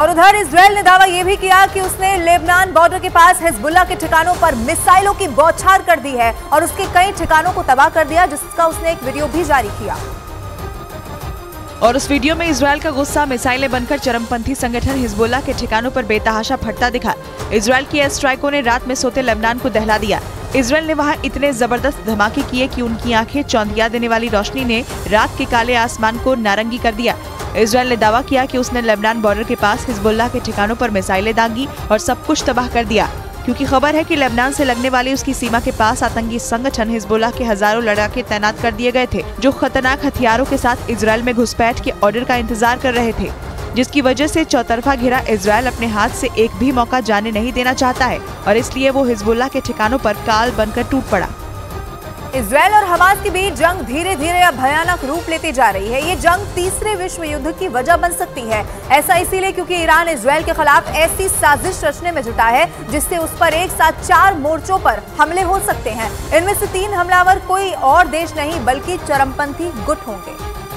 और उधर इजराइल ने दावा यह भी किया कि उसने लेबनान बॉर्डर के पास हिजबुल्लाह के ठिकानों पर मिसाइलों की बौछार कर दी है और उसके कई ठिकानों को तबाह कर दिया, जिसका उसने एक वीडियो भी जारी किया। और उस वीडियो में इजराइल का गुस्सा मिसाइलें बनकर चरमपंथी संगठन हिजबुल्लाह के ठिकानों पर बेतहाशा फटता दिखा। इजराइल की एयर स्ट्राइकों ने रात में सोते लेबनान को दहला दिया। इजराइल ने वहां इतने जबरदस्त धमाके किए कि उनकी आंखें चौंधिया देने वाली रोशनी ने रात के काले आसमान को नारंगी कर दिया। इजराइल ने दावा किया कि उसने लेबनान बॉर्डर के पास हिजबुल्लाह के ठिकानों पर मिसाइलें दागी और सब कुछ तबाह कर दिया, क्योंकि खबर है कि लेबनान से लगने वाली उसकी सीमा के पास आतंकी संगठन हिजबुल्लाह के हजारों लड़ाके तैनात कर दिए गए थे, जो खतरनाक हथियारों के साथ इजराइल में घुसपैठ के ऑर्डर का इंतजार कर रहे थे, जिसकी वजह से चौतरफा घिरा इजराइल अपने हाथ से एक भी मौका जाने नहीं देना चाहता है और इसलिए वो हिजबुल्लाह के ठिकानों पर काल बनकर टूट पड़ा। इजराइल और हमास के बीच जंग धीरे धीरे अब भयानक रूप लेती जा रही है। ये जंग तीसरे विश्व युद्ध की वजह बन सकती है। ऐसा इसीलिए क्योंकि ईरान इजराइल के खिलाफ ऐसी साजिश रचने में जुटा है जिससे उस पर एक साथ 4 मोर्चों पर हमले हो सकते हैं। इनमें से 3 हमलावर कोई और देश नहीं बल्कि चरमपंथी गुट होंगे।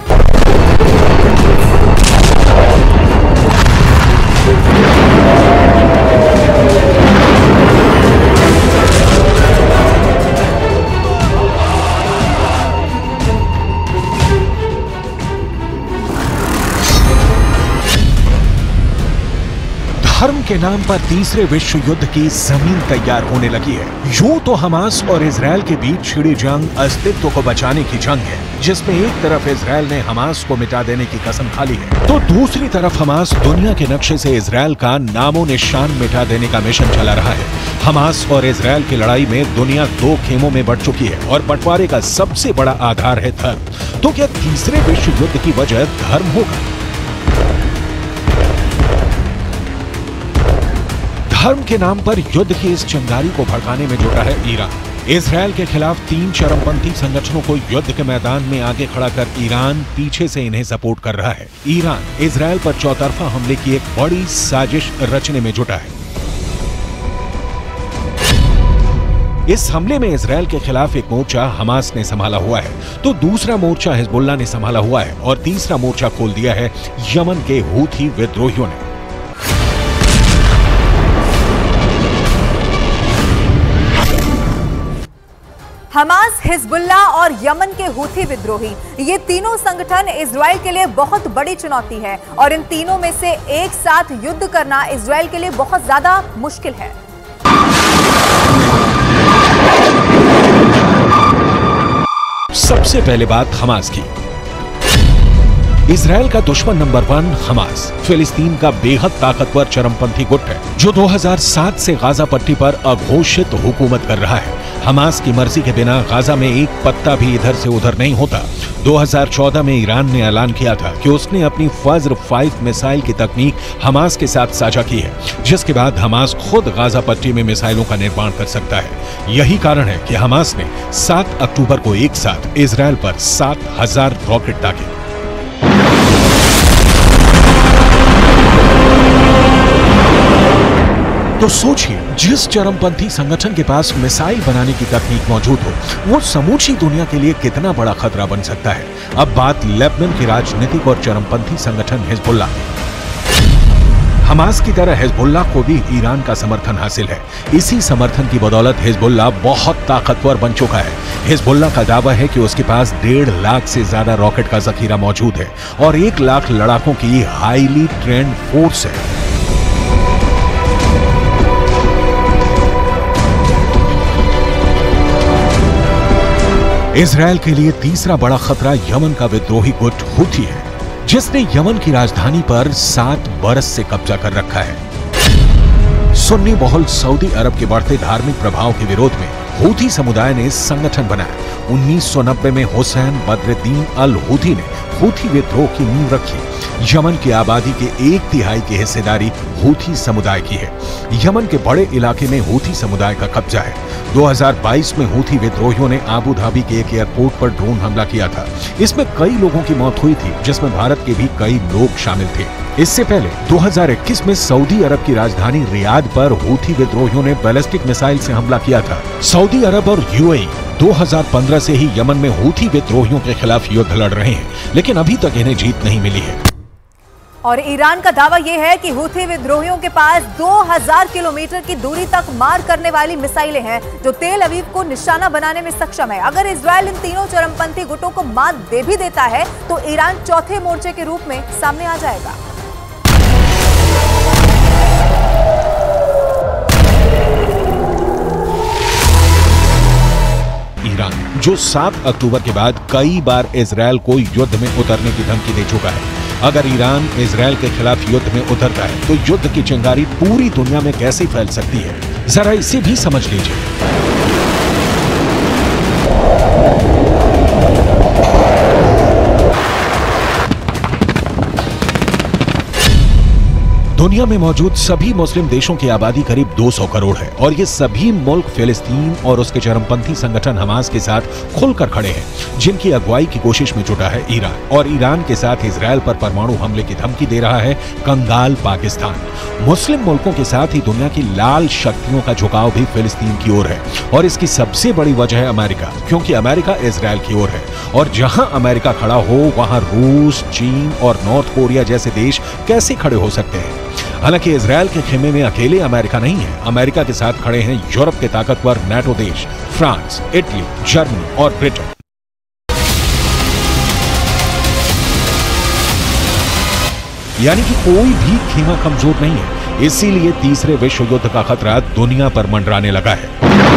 धर्म के नाम पर तीसरे विश्व युद्ध की जमीन तैयार होने लगी है। यूं तो हमास और इजराइल के बीच छिड़ी जंग अस्तित्व को बचाने की जंग है, जिसमें एक तरफ इजराइल ने हमास को मिटा देने की कसम खा ली है, तो दूसरी तरफ हमास दुनिया के नक्शे से इजराइल का नामो निशान मिटा देने का मिशन चला रहा है। हमास और इजराइल की लड़ाई में दुनिया 2 खेमों में बंट चुकी है और बंटवारे का सबसे बड़ा आधार है धर्म। तो क्या तीसरे विश्व युद्ध की वजह धर्म होगा? धर्म के नाम पर युद्ध की इस चिंगारी को भड़काने में जुटा है ईरान। इजराइल के खिलाफ 3 चरमपंथी संगठनों को युद्ध के मैदान में आगे खड़ा कर ईरान पीछे से इन्हें सपोर्ट कर रहा है। ईरान इजराइल पर चौतरफा हमले की एक बड़ी साजिश रचने में जुटा है। इस हमले में इजराइल के खिलाफ एक मोर्चा हमास ने संभाला हुआ है, तो दूसरा मोर्चा हिजबुल्लाह ने संभाला हुआ है और तीसरा मोर्चा खोल दिया है यमन के हूथी विद्रोहियों ने। हमास, हिजबुल्लाह और यमन के हूथी विद्रोही, ये तीनों संगठन इजराइल के लिए बहुत बड़ी चुनौती है और इन तीनों में से एक साथ युद्ध करना इजराइल के लिए बहुत ज्यादा मुश्किल है। सबसे पहले बात हमास की। इजराइल का दुश्मन नंबर 1 हमास फिलिस्तीन का बेहद ताकतवर चरमपंथी गुट है, जो 2007 से गाजा पट्टी पर अघोषित हुकूमत कर रहा है। हमास की मर्जी के बिना गाजा में एक पत्ता भी इधर से उधर नहीं होता। 2014 में ईरान ने ऐलान किया था कि उसने अपनी फज्र 5 मिसाइल की तकनीक हमास के साथ साझा की है, जिसके बाद हमास खुद गाजा पट्टी में मिसाइलों का निर्माण कर सकता है। यही कारण है कि हमास ने 7 अक्टूबर को एक साथ इजराइल पर 7000 रॉकेट दागे। तो सोचिए, जिस चरमपंथी संगठन के पास मिसाइल बनाने की तकनीक मौजूद हो, वो समूची दुनिया के लिए कितना बड़ा खतरा बन सकता है। अब बात लेबनान के राजनीतिक और चरमपंथी संगठन हिजबुल्लाह। हमास की तरह हिजबुल्लाह को भी ईरान का समर्थन हासिल है। इसी समर्थन की बदौलत हिजबुल्लाह बहुत ताकतवर बन चुका है। हिजबुल्लाह का दावा है कि उसके पास 1.5 लाख से ज्यादा रॉकेट का जखीरा मौजूद है और 1 लाख लड़ाकों की हाईली ट्रेंड फोर्स है। इजराइल के लिए तीसरा बड़ा खतरा यमन का विद्रोही गुट हूथी है, जिसने यमन की राजधानी पर 7 बरस से कब्जा कर रखा है। सुन्नी बहुल सऊदी अरब के बढ़ते धार्मिक प्रभाव के विरोध में हूथी समुदाय ने संगठन बनाया। 1990 में हुसैन बद्रुद्दीन अल हूथी ने हूथी विद्रोह की नींव रखी। यमन की आबादी के 1/3 की हिस्सेदारी हूथी समुदाय की है। यमन के बड़े इलाके में हूथी समुदाय का कब्जा है। 2022 में हूथी विद्रोहियों ने आबू धाबी के एक एयरपोर्ट पर ड्रोन हमला किया था। इसमें कई लोगों की मौत हुई थी, जिसमें भारत के भी कई लोग शामिल थे। इससे पहले 2021 में सऊदी अरब की राजधानी रियाद पर हूथी विद्रोहियों ने बैलिस्टिक मिसाइल से हमला किया था। सऊदी अरब और यूएई 2015 से ही यमन में हूथी विद्रोहियों के खिलाफ युद्ध लड़ रहे हैं, लेकिन अभी तक इन्हें जीत नहीं मिली है। और ईरान का दावा यह है कि हूथी विद्रोहियों के पास 2000 किलोमीटर की दूरी तक मार करने वाली मिसाइलें हैं जो तेल अवीव को निशाना बनाने में सक्षम है। अगर इजरायल इन तीनों चरमपंथी गुटों को मात दे भी देता है तो ईरान चौथे मोर्चे के रूप में सामने आ जाएगा। ईरान जो 7 अक्टूबर के बाद कई बार इजरायल को युद्ध में उतरने की धमकी दे चुका है, अगर ईरान इजरायल के खिलाफ युद्ध में उतरता है तो युद्ध की चिंगारी पूरी दुनिया में कैसे फैल सकती है, जरा इसे भी समझ लीजिए। दुनिया में मौजूद सभी मुस्लिम देशों की आबादी करीब 200 करोड़ है और ये सभी मुल्क फिलिस्तीन और उसके चरमपंथी संगठन हमास के साथ खुलकर खड़े हैं, जिनकी अगुवाई की कोशिश में जुटा है ईरान। और ईरान के साथ इजरायल पर परमाणु हमले की धमकी दे रहा है कंगाल पाकिस्तान। मुस्लिम मुल्कों के साथ ही दुनिया की लाल शक्तियों का झुकाव भी फिलिस्तीन की ओर है और इसकी सबसे बड़ी वजह है अमेरिका, क्योंकि अमेरिका इजरायल की ओर है और जहां अमेरिका खड़ा हो वहां रूस, चीन और नॉर्थ कोरिया जैसे देश कैसे खड़े हो सकते हैं। हालांकि इजरायल के खेमे में अकेले अमेरिका नहीं है, अमेरिका के साथ खड़े हैं यूरोप के ताकतवर नाटो देश फ्रांस, इटली, जर्मनी और ब्रिटेन। यानी कि कोई भी खेमा कमजोर नहीं है, इसीलिए तीसरे विश्व युद्ध का खतरा दुनिया पर मंडराने लगा है।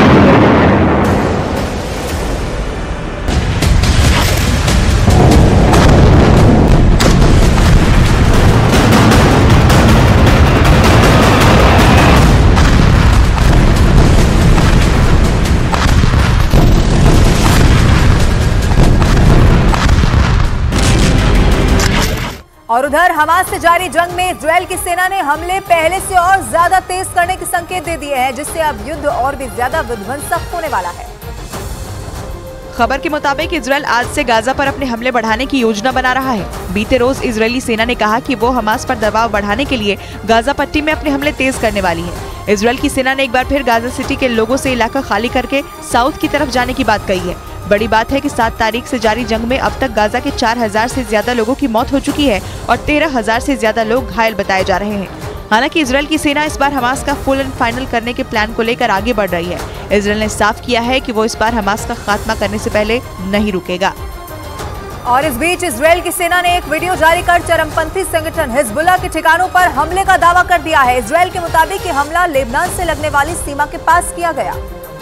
और उधर हमास से जारी जंग में इजरायल की सेना ने हमले पहले से और ज्यादा तेज करने के संकेत दे दिए हैं, जिससे अब युद्ध और भी ज्यादा विध्वंसक होने वाला है। खबर के मुताबिक इजरायल आज से गाजा पर अपने हमले बढ़ाने की योजना बना रहा है। बीते रोज इजरायली सेना ने कहा कि वो हमास पर दबाव बढ़ाने के लिए गाजा पट्टी में अपने हमले तेज करने वाली है। इजरायल की सेना ने एक बार फिर गाजा सिटी के लोगों से इलाका खाली करके साउथ की तरफ जाने की बात कही है। बड़ी बात है कि 7 तारीख से जारी जंग में अब तक गाजा के 4000 से ज्यादा लोगों की मौत हो चुकी है और 13000 से ज्यादा लोग घायल बताए जा रहे हैं। हालांकि इजरायल की सेना इस बार हमास का फुल एंड फाइनल करने के प्लान को लेकर आगे बढ़ रही है। इजरायल ने साफ किया है कि वो इस बार हमास का खात्मा करने से पहले नहीं रुकेगा। और इस बीच इजरायल की सेना ने एक वीडियो जारी कर चरमपंथी संगठन हिजबुल्लाह के ठिकानों पर हमले का दावा कर दिया है। इजरायल के मुताबिक ये हमला लेबनान से लगने वाली सीमा के पास किया गया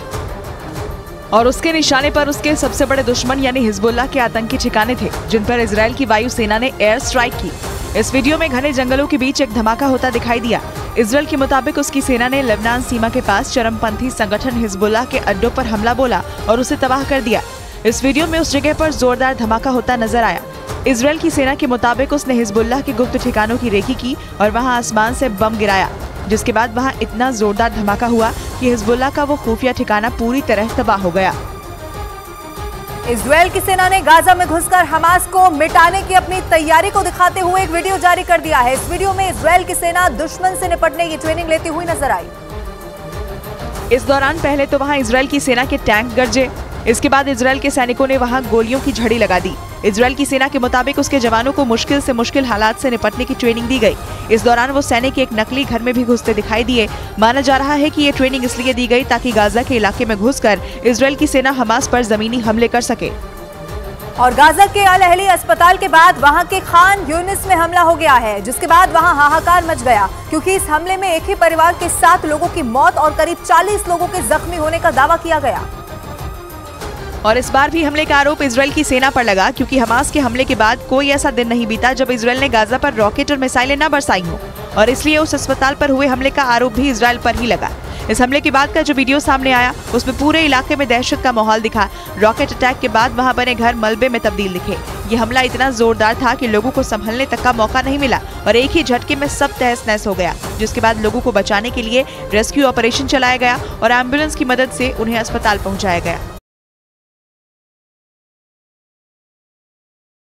और उसके निशाने पर उसके सबसे बड़े दुश्मन यानी हिजबुल्लाह के आतंकी ठिकाने थे, जिन पर इजरायल की वायुसेना ने एयर स्ट्राइक की। इस वीडियो में घने जंगलों के बीच एक धमाका होता दिखाई दिया। इजरायल के मुताबिक उसकी सेना ने लेबनान सीमा के पास चरमपंथी संगठन हिजबुल्लाह के अड्डों पर हमला बोला और उसे तबाह कर दिया। इस वीडियो में उस जगह पर जोरदार धमाका होता नजर आया। इजरायल की सेना के मुताबिक उसने हिजबुल्लाह के गुप्त ठिकानों की रेकी की और वहां आसमान से बम गिराया, जिसके बाद वहां इतना जोरदार धमाका हुआ कि हिजबुल्लाह का वो खुफिया ठिकाना पूरी तरह तबाह हो गया। इजरायल की सेना ने गाजा में घुसकर हमास को मिटाने की अपनी तैयारी को दिखाते हुए एक वीडियो जारी कर दिया है। इस वीडियो में इजरायल की सेना दुश्मन से निपटने की ट्रेनिंग लेती हुई नजर आई। इस दौरान पहले तो वहां इजरायल की सेना के टैंक गरजे, इसके बाद इजरायल के सैनिकों ने वहां गोलियों की झड़ी लगा दी। इजरायल की सेना के मुताबिक उसके जवानों को मुश्किल से मुश्किल हालात से निपटने की ट्रेनिंग दी गई। इस दौरान वो सैनिक एक नकली घर में भी घुसते दिखाई दिए। माना जा रहा है कि ये ट्रेनिंग इसलिए दी गई ताकि गाजा के इलाके में घुसकर इजरायल की सेना हमास पर जमीनी हमले कर सके। और गाजा के अल अहली अस्पताल के बाद वहां के खान यूनिस में हमला हो गया है, जिसके बाद वहां हाहाकार मच गया, क्योंकि इस हमले में एक ही परिवार के 7 लोगों की मौत और करीब 40 लोगों के जख्मी होने का दावा किया गया। और इस बार भी हमले का आरोप इजरायल की सेना पर लगा, क्योंकि हमास के हमले के बाद कोई ऐसा दिन नहीं बीता जब इजरायल ने गाजा पर रॉकेट और मिसाइलें न बरसाई हों, और इसलिए उस अस्पताल पर हुए हमले का आरोप भी इजरायल पर ही लगा। इस हमले के बाद का जो वीडियो सामने आया उसमें पूरे इलाके में दहशत का माहौल दिखा। रॉकेट अटैक के बाद वहां बने घर मलबे में तब्दील दिखे। ये हमला इतना जोरदार था कि लोगों को संभलने तक का मौका नहीं मिला और एक ही झटके में सब तहस नहस हो गया, जिसके बाद लोगों को बचाने के लिए रेस्क्यू ऑपरेशन चलाया गया और एम्बुलेंस की मदद से उन्हें अस्पताल पहुंचाया गया।